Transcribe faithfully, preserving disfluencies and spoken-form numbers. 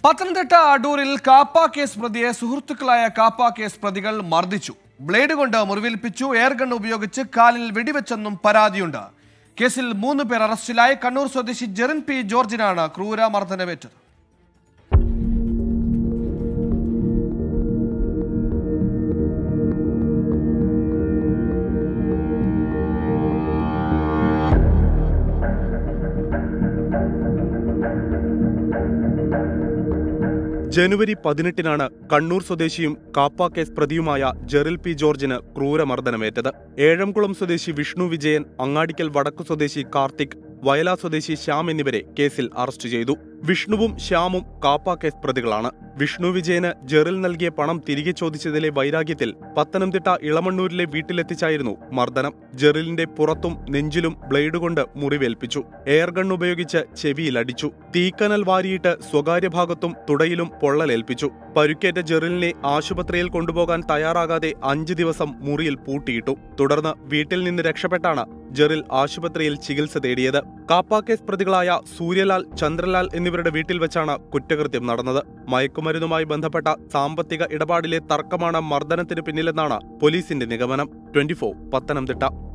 പത്തനംതിട്ട അടൂരിൽ കാപ്പ കേസ് പ്രതിയെ സുഹൃത്തുക്കളായ കാപ്പ കേസ് പ്രതികൾ മർദ്ദിച്ചു. ബ്ലേഡ് കൊണ്ട് മുറിവേൽപ്പിച്ചു. എയർഗൺ ഉപയോഗിച്ച് കാലിൽ വെടിവെച്ചെന്നും പരാതിയുണ്ട്. കേസിൽ മൂന്ന് പേർ അറസ്റ്റിലായി. കണ്ണൂർ സ്വദേശി ജെറിൻ പി ജോർജിനാണ് ക്രൂരമർദ്ദനമേറ്റത്. ജനുവരി പതിനെട്ടിനാണ് കണ്ണൂർ സ്വദേശിയും കാപ്പ കേസ് പ്രതിയുമായ ജെറിൽ പി ജോർജിന് ക്രൂരമർദ്ദനമേറ്റത്. ഏഴംകുളം സ്വദേശി വിഷ്ണു വിജയൻ, അങ്ങാടിക്കൽ വടക്കു സ്വദേശി കാർത്തിക്, വയലാ സ്വദേശി ശ്യാം എന്നിവരെ കേസിൽ അറസ്റ്റ് ചെയ്തു. വിഷ്ണുവും ശ്യാമും കാപ്പ കേസ് പ്രതികളാണ്. വിഷ്ണു വിജയന് ജെറിൽ നൽകിയ പണം തിരികെ ചോദിച്ചതിലെ വൈരാഗ്യത്തിൽ പത്തനംതിട്ട ഇളമണ്ണൂരിലെ വീട്ടിലെത്തിച്ചായിരുന്നു മർദ്ദനം. ജെറിലിന്റെ പുറത്തും നെഞ്ചിലും ബ്ലേഡ് കൊണ്ട് മുറിവേൽപ്പിച്ചു. എയർഗൺ ഉപയോഗിച്ച് ചെവിയിലടിച്ചു. തീക്കനൽ വാരിയിട്ട് സ്വകാര്യ ഭാഗത്തും തുടയിലും പൊള്ളലേൽപ്പിച്ചു. പരുക്കേറ്റ ജെറിലിനെ ആശുപത്രിയിൽ കൊണ്ടുപോകാൻ തയ്യാറാകാതെ അഞ്ചു ദിവസം മുറിയിൽ പൂട്ടിയിട്ടു. തുടർന്ന് വീട്ടിൽ നിന്ന് രക്ഷപ്പെട്ടാണ് ജെറിൽ ആശുപത്രിയിൽ ചികിത്സ തേടിയത്. കാപ്പ കേസ് പ്രതികളായ സൂര്യലാൽ, ചന്ദ്രലാൽ എന്നിവരുടെ വീട്ടിൽ വെച്ചാണ് കുറ്റകൃത്യം നടന്നത്. മയക്കുമരുന്നുമായി ബന്ധപ്പെട്ട സാമ്പത്തിക ഇടപാടിലെ തർക്കമാണ് മർദ്ദനത്തിന് പിന്നിലെന്നാണ് പോലീസിന്റെ നിഗമനം. Twenty four Pathanamthitta.